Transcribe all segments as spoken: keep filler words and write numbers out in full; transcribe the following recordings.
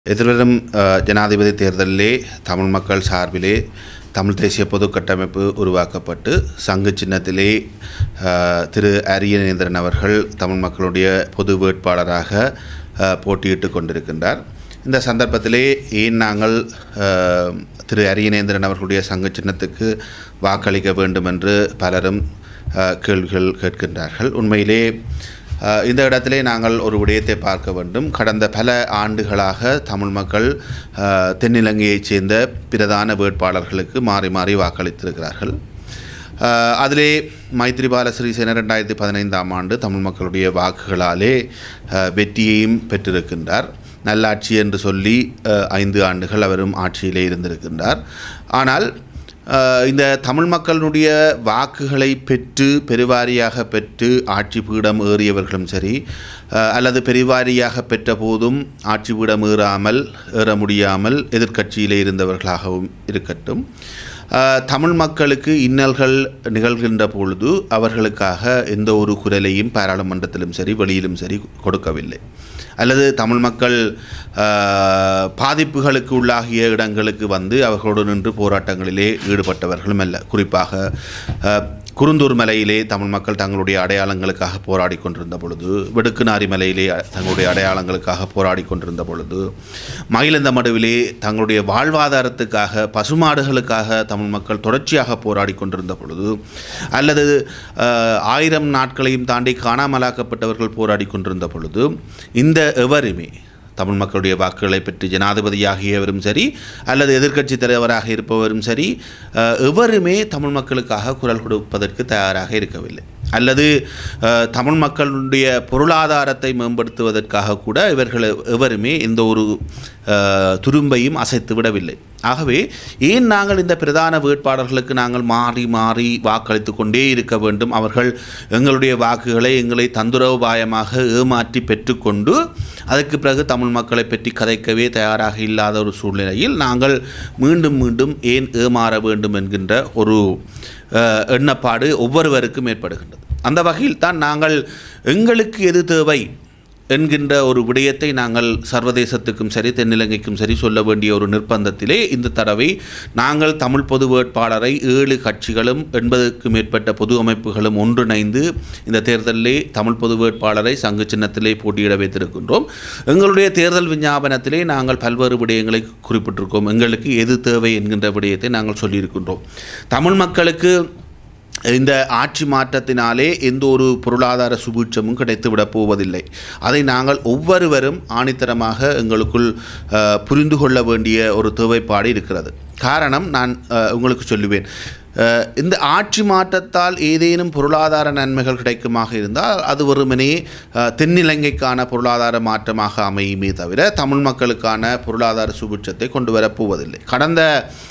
எதிர்வரும் ஜனாதிபதி தேர்தலிலே தமிழ் மக்கள் சார்பிலே தமிழ் தேசிய பொது கட்டமைப்பு உருவாக்கப்பட்டு சங்கு சின்னத்திலே திரு அரியநேந்திரன் அவர்கள் தமிழ் மக்களுடைய பொது வேட்பாளராக போட்டியிட்டு கொண்டிருக்கின்றார். இந்த சந்தர்ப்பத்திலே ஏன் நாங்கள் திரு அரியநேந்திரன் அவர்களுடைய சங்கு சின்னத்துக்கு வாக்களிக்க வேண்டும் என்று பலரும் கேள்விகள் கேட்கின்றார்கள். உண்மையிலே இந்த இடத்திலே நாங்கள் ஒரு விடயத்தை பார்க்க வேண்டும். கடந்த பல ஆண்டுகளாக தமிழ் மக்கள் தென்னிலங்கையைச் சேர்ந்த பிரதான வேட்பாளர்களுக்கு மாறி மாறி வாக்களித்திருக்கிறார்கள். அதிலே மைத்ரிபால சிறிசேன ரெண்டாயிரத்தி பதினைந்தாம் ஆண்டு தமிழ் மக்களுடைய வாக்குகளாலே வெற்றியையும் பெற்றிருக்கின்றார். நல்லாட்சி என்று சொல்லி ஐந்து ஆண்டுகள் அவரும் ஆட்சியிலே இருந்திருக்கின்றார். ஆனால் இந்த தமிழ் மக்களுடைய வாக்குகளை பெற்று பெருவாரியாக பெற்று ஆட்சி பீடம் ஏறியவர்களும் சரி, அல்லது பெருவாரியாக பெற்ற போதும் ஆட்சி பீடம் ஏறாமல் ஏற முடியாமல் எதிர்க்கட்சியிலே இருந்தவர்களாகவும் இருக்கட்டும், தமிழ் மக்களுக்கு இன்னல்கள் நிகழ்கின்ற பொழுது அவர்களுக்காக எந்த ஒரு குரலையும் பாராளுமன்றத்திலும் சரி வெளியிலும் சரி கொடுக்கவில்லை. அல்லது தமிழ் மக்கள் பாதிப்புகளுக்கு உள்ளாகிய இடங்களுக்கு வந்து அவர்களோடு நின்று போராட்டங்களிலே ஈடுபட்டவர்களும் அல்ல. குறிப்பாக குருந்தூர் மலையிலே தமிழ் மக்கள் தங்களுடைய அடையாளங்களுக்காக போராடி கொண்டிருந்த பொழுது, வெடுக்குநாரி மலையிலே தங்களுடைய அடையாளங்களுக்காக போராடி கொண்டிருந்த பொழுது, மயிலந்த மடுவிலே தங்களுடைய வாழ்வாதாரத்துக்காக பசுமாடுகளுக்காக தமிழ் மக்கள் தொடர்ச்சியாக போராடி கொண்டிருந்த பொழுது, அல்லது ஆயிரம் நாட்களையும் தாண்டி காணாமலாக்கப்பட்டவர்கள் போராடி கொண்டிருந்த பொழுது, இந்த எவருமே தமிழ் மக்களுடைய வாக்குகளை பெற்று ஜனாதிபதியாகியவரும் சரி அல்லது எதிர்க்கட்சி தலைவராக இருப்பவரும் சரி எவருமே தமிழ் மக்களுக்காக குரல் கொடுப்பதற்கு தயாராக இருக்கவில்லை. அல்லது தமிழ் மக்களுடைய பொருளாதாரத்தை மேம்படுத்துவதற்காக கூட இவர்கள் எவருமே எந்த ஒரு துரும்பையும் அசைத்து விடவில்லை. ஆகவே ஏன் நாங்கள் இந்த பிரதான வேட்பாளர்களுக்கு நாங்கள் மாறி மாறி வாக்களித்து கொண்டே இருக்க வேண்டும்? அவர்கள் எங்களுடைய வாக்குகளை எங்களை தந்திரோபாயமாக ஏமாற்றி பெற்றுக்கொண்டு அதற்கு பிறகு தமிழ் மக்களை பற்றி கதைக்கவே தயாராக இல்லாத ஒரு சூழ்நிலையில் நாங்கள் மீண்டும் மீண்டும் ஏன் ஏமாற வேண்டும் என்கின்ற ஒரு எண்ணப்பாடு ஒவ்வொருவருக்கும் ஏற்படுகின்றது. அந்த வகையில் தான் நாங்கள் எங்களுக்கு எது தேவை என்கின்ற ஒரு விடயத்தை நாங்கள் சர்வதேசத்துக்கும் சரி தென்னிலங்கைக்கும் சரி சொல்ல வேண்டிய ஒரு நிர்பந்தத்திலே இந்த தடவை நாங்கள் தமிழ் பொது வேட்பாளரை ஏழு கட்சிகளும் எண்பதுக்கும் மேற்பட்ட பொது அமைப்புகளும் ஒன்றிணைந்து இந்த தேர்தலிலே தமிழ் பொது வேட்பாளரை சங்கு சின்னத்திலே போட்டியிட வைத்திருக்கின்றோம். எங்களுடைய தேர்தல் விஞ்ஞாபனத்திலே நாங்கள் பல்வேறு விடயங்களை குறிப்பிட்டிருக்கோம். எங்களுக்கு எது தேவை என்கின்ற விடயத்தை நாங்கள் சொல்லியிருக்கின்றோம். தமிழ் மக்களுக்கு இந்த ஆட்சி மாற்றத்தினாலே எந்த ஒரு பொருளாதார சுபீட்சமும் கிடைத்துவிடப் போவதில்லை. அதை நாங்கள் ஒவ்வொருவரும் ஆணித்தரமாக எங்களுக்குள் புரிந்து கொள்ள வேண்டிய ஒரு தேவைப்பாடு இருக்கிறது. காரணம், நான் உங்களுக்கு சொல்லுவேன், இந்த ஆட்சி மாற்றத்தால் ஏதேனும் பொருளாதார நன்மைகள் கிடைக்குமாக இருந்தால் அது வெறுமனே தென்னிலங்கைக்கான பொருளாதார மாற்றமாக அமையுமே தவிர தமிழ் மக்களுக்கான பொருளாதார சுபீட்சத்தை கொண்டு வரப்போவதில்லை. கடந்த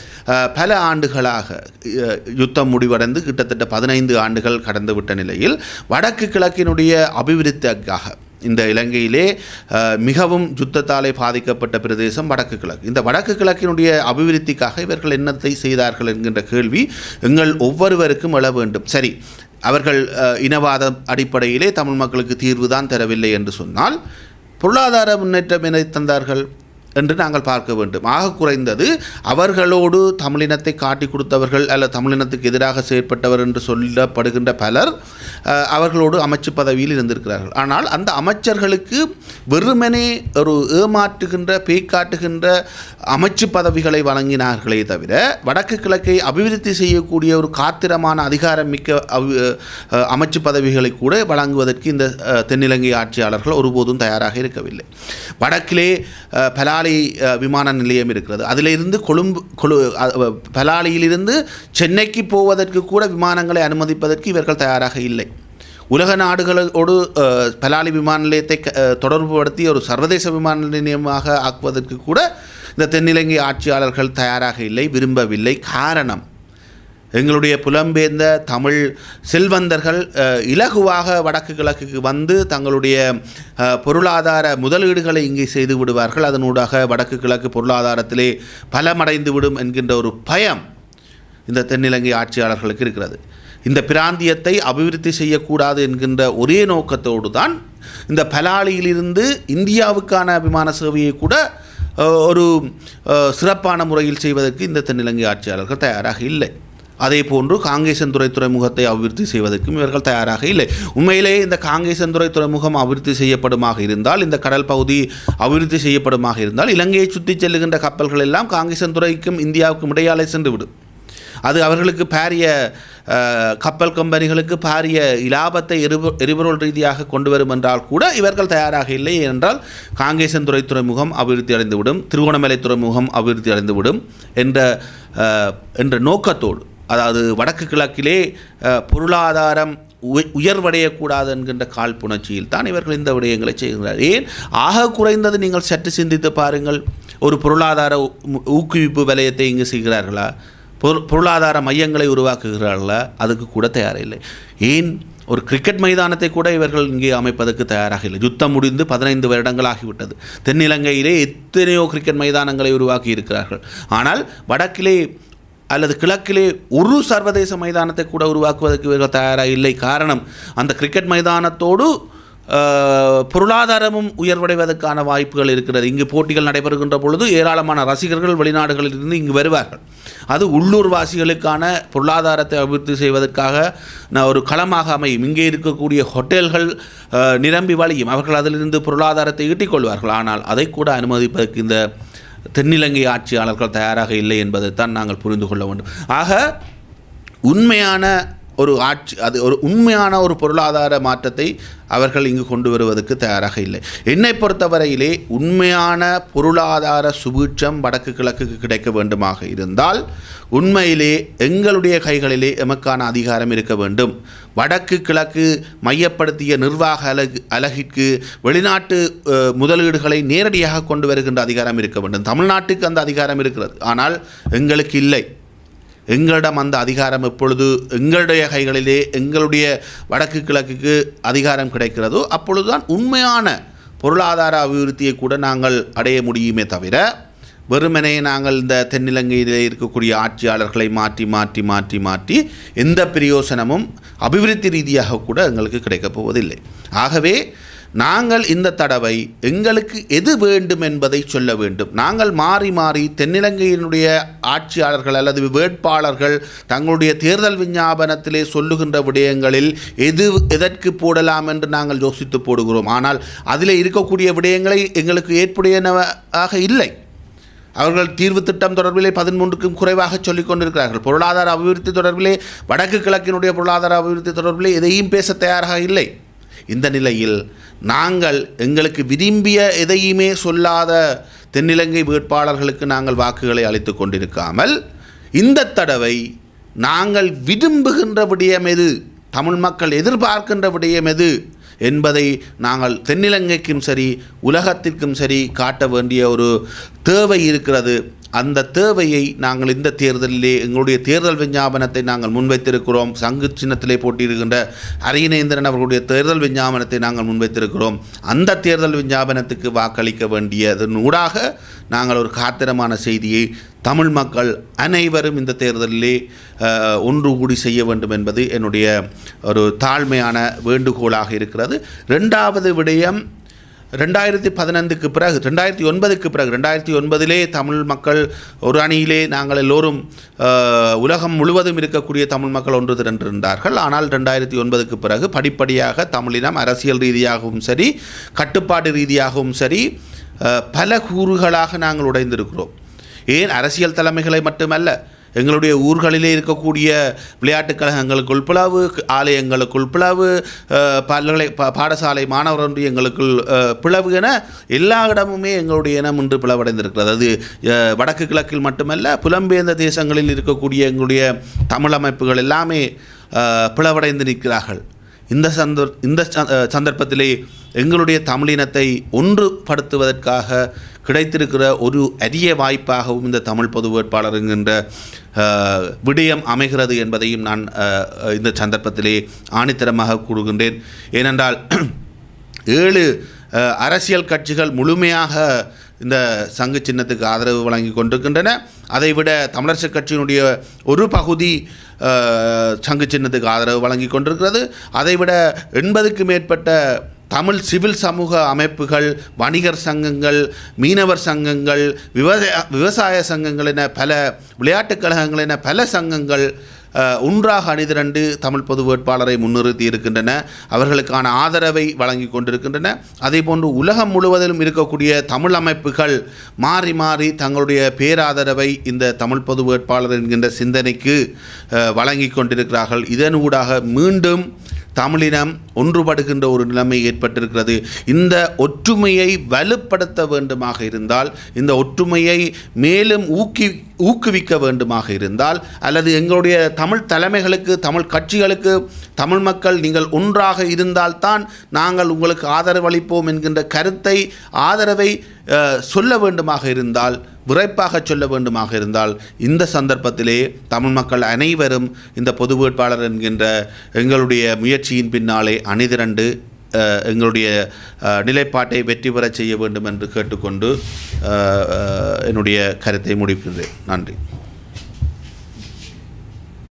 பல ஆண்டுகளாக யுத்தம் முடிவடைந்து கிட்டத்தட்ட பதினைந்து ஆண்டுகள் கடந்துவிட்ட நிலையில் வடக்கு கிழக்கினுடைய அபிவிருத்திக்காக இந்த இலங்கையிலே மிகவும் யுத்தத்தாலே பாதிக்கப்பட்ட பிரதேசம் வடக்கு கிழக்கு. இந்த வடக்கு கிழக்கினுடைய அபிவிருத்திக்காக இவர்கள் என்னத்தை செய்தார்கள் என்கின்ற கேள்வி எங்கள் ஒவ்வொருவருக்கும் எழ வேண்டும். சரி, அவர்கள் இனவாத அடிப்படையிலே தமிழ் மக்களுக்கு தீர்வு தான் தரவில்லை என்று சொன்னால் பொருளாதார முன்னேற்றம் என தந்தார்கள் என்று நாங்கள் பார்க்க வேண்டும். ஆக குறைந்தது அவர்களோடு தமிழினத்தை காட்டி கொடுத்தவர்கள் அல்ல தமிழினத்துக்கு எதிராக செயற்பட்டவர் என்று சொல்லப்படுகின்ற பலர் அவர்களோடு அமைச்சு பதவியில் இருந்திருக்கிறார்கள். ஆனால் அந்த அமைச்சர்களுக்கு வெறுமனே ஒரு ஏமாற்றுகின்ற பேய்காட்டுகின்ற அமைச்சு பதவிகளை வழங்கினார்களே தவிர வடக்கு கிழக்கை அபிவிருத்தி செய்யக்கூடிய ஒரு காத்திரமான அதிகாரம் மிக்க அமைச்சு பதவிகளை கூட வழங்குவதற்கு இந்த தென்னிலங்கை ஆட்சியாளர்கள் ஒருபோதும் தயாராக இருக்கவில்லை. வடக்கிலே பலாலி விமான நிலையம் இருக்கிறது. அதிலிருந்து கொழும்பு கொழு பலாலியிலிருந்து சென்னைக்கு போவதற்கு கூட விமானங்களை அனுமதிப்பதற்கு இவர்கள் தயாராக இல்லை. உலக நாடுகளோடு பலாலி விமான நிலையத்தை தொடர்புபடுத்தி ஒரு சர்வதேச விமான நிலையமாக ஆக்குவதற்கு கூட இந்த தென்னிலங்கை ஆட்சியாளர்கள் தயாராக இல்லை, விரும்பவில்லை. காரணம், எங்களுடைய புலம்பெயர்ந்த தமிழ் செல்வந்தர்கள் இலகுவாக வடக்கு கிழக்குக்கு வந்து தங்களுடைய பொருளாதார முதலீடுகளை இங்கே செய்து விடுவார்கள். அதனூடாக வடக்கு கிழக்கு பொருளாதாரத்திலே பலமடைந்து விடும் என்கின்ற ஒரு பயம் இந்த தென்னிலங்கை ஆட்சியாளர்களுக்கு இருக்கிறது. இந்த பிராந்தியத்தை அபிவிருத்தி செய்யக்கூடாது என்கின்ற ஒரே நோக்கத்தோடு தான் இந்த பலாலியிலிருந்து இந்தியாவுக்கான விமான சேவையை கூட ஒரு சிறப்பான முறையில் செய்வதற்கு இந்த தென்னிலங்கை ஆட்சியாளர்கள் தயாராக இல்லை. அதே போன்று காங்கேசன்துறை துறைமுகத்தை அபிவிருத்தி செய்வதற்கும் இவர்கள் தயாராக இல்லை. உண்மையிலேயே இந்த காங்கேசன்துறை துறைமுகம் அபிவிருத்தி செய்யப்படுமாக இருந்தால், இந்த கடல் பகுதி அபிவிருத்தி செய்யப்படுமாக இருந்தால், இலங்கையை சுற்றி செல்லுகின்ற கப்பல்கள் எல்லாம் காங்கேசன்துறைக்கும் இந்தியாவுக்கும் இடையாலே சென்று விடும். அது அவர்களுக்கு பாரிய கப்பல் கம்பெனிகளுக்கு பாரிய இலாபத்தை எரிபொ எரிபொருள் ரீதியாக கொண்டு வரும் என்றால் கூட இவர்கள் தயாராக இல்லை. என்றால் காங்கேசன்துறை துறைமுகம் அபிவிருத்தி அடைந்துவிடும், திருகோணமலை துறைமுகம் அபிவிருத்தி அடைந்துவிடும் என்ற என்ற நோக்கத்தோடு, அதாவது வடக்கு கிழக்கிலே பொருளாதாரம் உயர்வடையக்கூடாது என்கின்ற காழ்ப்புணர்ச்சியில் தான் இவர்கள் இந்த விடயங்களை செய்கிறார். ஏன் ஆக குறைந்தது நீங்கள் சற்று சிந்தித்து பாருங்கள். ஒரு பொருளாதார ஊக்குவிப்பு வலயத்தை இங்கு செய்கிறார்களா? பொருளாதார மையங்களை உருவாக்குகிறார்களா? அதுக்கு கூட தயாரில்லை. ஏன் ஒரு கிரிக்கெட் மைதானத்தை கூட இவர்கள் இங்கே அமைப்பதற்கு தயாராக இல்லை. யுத்தம் முடிந்து பதினைந்து வருடங்கள் ஆகிவிட்டது. தென்னிலங்கையிலே எத்தனையோ கிரிக்கெட் மைதானங்களை உருவாக்கி இருக்கிறார்கள். ஆனால் வடக்கிலே அல்லது கிழக்கிலே ஒரு சர்வதேச மைதானத்தை கூட உருவாக்குவதற்கு இவர்கள் தயாராக இல்லை. காரணம், அந்த கிரிக்கெட் மைதானத்தோடு பொருளாதாரமும் உயர்வடைவதற்கான வாய்ப்புகள் இருக்கிறது. இங்கு போட்டிகள் நடைபெறுகின்ற பொழுது ஏராளமான ரசிகர்கள் வெளிநாடுகளில் இருந்து இங்கு வருவார்கள். அது உள்ளூர்வாசிகளுக்கான பொருளாதாரத்தை அபிவிருத்தி செய்வதற்காக ஒரு களமாக அமையும். இங்கே இருக்கக்கூடிய ஹோட்டல்கள் நிரம்பி வழியும், அவர்கள் அதிலிருந்து பொருளாதாரத்தை ஈட்டிக்கொள்வார்கள். ஆனால் அதை கூட அனுமதிப்பதற்கு இந்த தென்னிலங்கை ஆட்சியாளர்கள் தயாராக இல்லை என்பதைத்தான் நாங்கள் புரிந்து கொள்ள வேண்டும். ஆக உண்மையான ஒரு ஆட்சி, அது ஒரு உண்மையான ஒரு பொருளாதார மாற்றத்தை அவர்கள் இங்கு கொண்டு வருவதற்கு தயாராக இல்லை. என்னை பொறுத்தவரையிலே உண்மையான பொருளாதார சுபீட்சம் வடக்கு கிழக்குக்கு கிடைக்க வேண்டுமாக இருந்தால் உண்மையிலே எங்களுடைய கைகளிலே எமக்கான அதிகாரம் இருக்க வேண்டும். வடக்கு கிழக்கு மையப்படுத்திய நிர்வாக அலகு அலகிற்கு வெளிநாட்டு முதலீடுகளை நேரடியாக கொண்டு வருகின்ற அதிகாரம் இருக்க வேண்டும். தமிழ்நாட்டுக்கு அந்த அதிகாரம் இருக்கிறது, ஆனால் எங்களுக்கு இல்லை. எங்களிடம் அந்த அதிகாரம் எப்பொழுது எங்களுடைய கைகளிலே எங்களுடைய வடக்கு கிழக்குக்கு அதிகாரம் கிடைக்கிறதோ அப்பொழுதுதான் உண்மையான பொருளாதார அபிவிருத்தியை கூட நாங்கள் அடைய முடியுமே தவிர, வெறுமனே நாங்கள் இந்த தென்னிலங்கையிலே இருக்கக்கூடிய ஆட்சியாளர்களை மாற்றி மாற்றி மாற்றி மாற்றி எந்த பிரயோசனமும் அபிவிருத்தி ரீதியாக கூட எங்களுக்கு கிடைக்கப் போவதில்லை. ஆகவே நாங்கள் இந்த தடவை எங்களுக்கு எது வேண்டும் என்பதை சொல்ல வேண்டும். நாங்கள் மாறி மாறி தென்னிலங்கையினுடைய ஆட்சியாளர்கள் அல்லது வேட்பாளர்கள் தங்களுடைய தேர்தல் விஞ்ஞாபனத்திலே சொல்லுகின்ற விடயங்களில் எது எதற்கு போடலாம் என்று நாங்கள் யோசித்து போடுகிறோம். ஆனால் அதில் இருக்கக்கூடிய விடயங்களை எங்களுக்கு ஏற்புடையனவாக இல்லை. அவர்கள் தீர்வு திட்டம் தொடர்பிலே பதிமூன்றுக்கும் குறைவாக சொல்லிக் கொண்டிருக்கிறார்கள். பொருளாதார அபிவிருத்தி தொடர்பிலே, வடக்கு கிழக்கினுடைய பொருளாதார அபிவிருத்தி தொடர்பிலே எதையும் பேச தயாராக இல்லை. இந்த நிலையில் நாங்கள் எங்களுக்கு விரும்பிய எதையுமே சொல்லாத தென்னிலங்கை வேட்பாளர்களுக்கு நாங்கள் வாக்குகளை அளித்து கொண்டிருக்காமல், இந்த தடவை நாங்கள் விரும்புகின்ற விடயம் எது, தமிழ் மக்கள் எதிர்பார்க்கின்ற விடயம் எது என்பதை நாங்கள் தென்னிலங்கைக்கும் சரி உலகத்திற்கும் சரி காட்ட வேண்டிய ஒரு தேவை இருக்கிறது. அந்த தேவையை நாங்கள் இந்த தேர்தலிலே எங்களுடைய தேர்தல் விஞ்ஞாபனத்தை நாங்கள் முன்வைத்திருக்கிறோம். சங்கு சின்னத்திலே போட்டியிடுகின்ற அரியநேந்திரன் அவர்களுடைய தேர்தல் விஞ்ஞாபனத்தை நாங்கள் முன்வைத்திருக்கிறோம். அந்த தேர்தல் விஞ்ஞாபனத்துக்கு வாக்களிக்க வேண்டியதன் ஊடாக நாங்கள் ஒரு காத்திரமான செய்தியை தமிழ் மக்கள் அனைவரும் இந்த தேர்தலிலே ஒன்று கூடி செய்ய வேண்டும் என்பது என்னுடைய ஒரு தாழ்மையான வேண்டுகோளாக இருக்கிறது. ரெண்டாவது விடயம், ரெண்டாயிரத்தி பதினைந்துக்கு பிறகு ரெண்டாயிரத்தி ஒன்பதுக்கு பிறகு ரெண்டாயிரத்தி ஒன்பதிலே தமிழ் மக்கள் ஒரு அணியிலே நாங்கள் எல்லோரும் உலகம் முழுவதும் இருக்கக்கூடிய தமிழ் மக்கள் ஒன்று திரண்டிருந்தார்கள். ஆனால் ரெண்டாயிரத்தி ஒன்பதுக்கு பிறகு படிப்படியாக தமிழினம் அரசியல் ரீதியாகவும் சரி கட்டுப்பாடு ரீதியாகவும் சரி பல கூறுகளாக நாங்கள் உடைந்திருக்கிறோம். ஏன் அரசியல் தலைமைகளை மட்டுமல்ல, எங்களுடைய ஊர்களிலே இருக்கக்கூடிய விளையாட்டுக் கழகங்களுக்குள் பிளவு, ஆலயங்களுக்குள் பிளவு, பல்கலை பாடசாலை மாணவர் ஒன்றியங்களுக்குள் பிளவு என எல்லா இடமுமே எங்களுடைய இனம் இன்று பிளவடைந்திருக்கிறது. அது வடக்கு கிழக்கில் மட்டுமல்ல, புலம்பெயர்ந்த தேசங்களில் இருக்கக்கூடிய எங்களுடைய தமிழ் அமைப்புகள் எல்லாமே பிளவடைந்து நிற்கிறார்கள். இந்த சந்தர் இந்த சந்தர்ப்பத்திலே எங்களுடைய தமிழினத்தை ஒன்றுபடுத்துவதற்காக கிடைத்திருக்கிற ஒரு அரிய வாய்ப்பாகவும் இந்த தமிழ் பொது வேட்பாளர் என்கின்ற விடயம் அமைகிறது என்பதையும் நான் இந்த சந்தர்ப்பத்திலே ஆணித்தரமாக கூறுகின்றேன். ஏனென்றால் ஏழு அரசியல் கட்சிகள் முழுமையாக இந்த சங்கு சின்னத்துக்கு ஆதரவு வழங்கி கொண்டிருக்கின்றன. அதைவிட தமிழரசுக் கட்சியினுடைய ஒரு பகுதி சங்கு சின்னத்துக்கு ஆதரவு வழங்கி கொண்டிருக்கிறது. அதைவிட எண்பதுக்கு மேற்பட்ட தமிழ் சிவில் சமூக அமைப்புகள், வணிகர் சங்கங்கள், மீனவர் சங்கங்கள், விவசாய விவசாய சங்கங்கள் என பல விளையாட்டுக் கழகங்கள் என பல சங்கங்கள் ஒன்றாக அணிதிரண்டு தமிழ் பொது வேட்பாளரை முன்னிறுத்தி இருக்கின்றன. அவர்களுக்கான ஆதரவை வழங்கி கொண்டிருக்கின்றன. அதேபோன்று உலகம் முழுவதிலும் இருக்கக்கூடிய தமிழ் அமைப்புகள் மாறி மாறி தங்களுடைய பேராதரவை இந்த தமிழ் பொது வேட்பாளர் என்கின்ற சிந்தனைக்கு வழங்கி கொண்டிருக்கிறார்கள். இதனூடாக மீண்டும் தமிழினம் ஒன்றுபடுகின்ற ஒரு நிலைமை ஏற்பட்டிருக்கிறது. இந்த ஒற்றுமையை வலுப்படுத்த வேண்டுமாக இருந்தால், இந்த ஒற்றுமையை மேலும் ஊக்கி ஊக்குவிக்க வேண்டுமாக இருந்தால், அல்லது எங்களுடைய தமிழ் தலைமைகளுக்கு, தமிழ் கட்சிகளுக்கு, தமிழ் மக்கள் நீங்கள் ஒன்றாக இருந்தால்தான் நாங்கள் உங்களுக்கு ஆதரவு அளிப்போம் என்கின்ற கருத்தை, ஆதரவை சொல்ல வேண்டுமாக இருந்தால், விரைப்பாக சொல்ல வேண்டுமாக இருந்தால், இந்த சந்தர்ப்பத்திலே தமிழ் மக்கள் அனைவரும் இந்த பொது வேட்பாளர் என்கின்ற எங்களுடைய முயற்சியின் பின்னாலே அணிதிரண்டு எங்களுடைய நிலைப்பாட்டை வெற்றி பெறச் செய்ய வேண்டும் என்று கேட்டுக்கொண்டு என்னுடைய கருத்தை முடிக்கின்றேன். நன்றி.